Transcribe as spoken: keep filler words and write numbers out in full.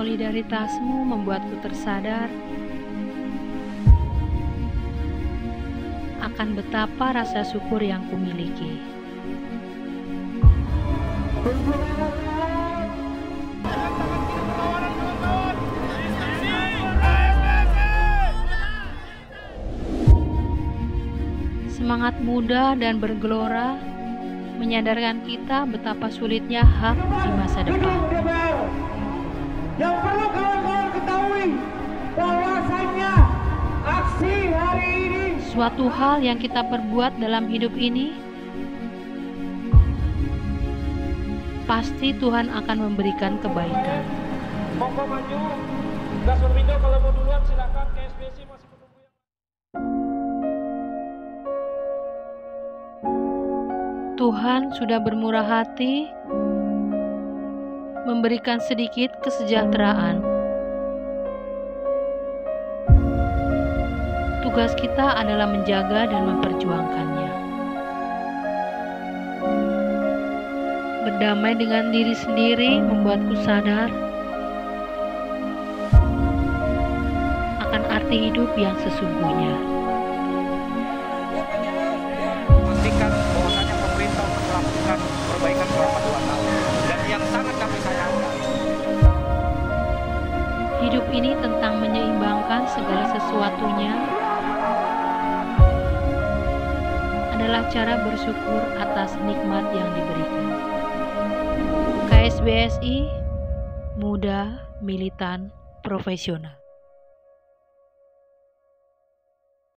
Solidaritasmu membuatku tersadar akan betapa rasa syukur yang kumiliki. Semangat muda dan bergelora menyadarkan kita betapa sulitnya hak di masa depan. Yang perlu kawan-kawan ketahui bahwasanya aksi hari ini, suatu hal yang kita perbuat dalam hidup ini, pasti Tuhan akan memberikan kebaikan. monggo maju, gas berpindah, kalau mau duluan silakan. K S B S I masih menunggu yang... Tuhan sudah bermurah hati memberikan sedikit kesejahteraan. Tugas kita adalah menjaga dan memperjuangkannya. Berdamai dengan diri sendiri membuatku sadar akan arti hidup yang sesungguhnya. Pastikan bahwasanya pemerintah melakukan perbaikan selama dua tahun dan yang sangat kami sayangkan. Hidup ini tentang menyeimbangkan segala sesuatunya adalah cara bersyukur atas nikmat yang diberikan. K S B S I, muda, militan, profesional.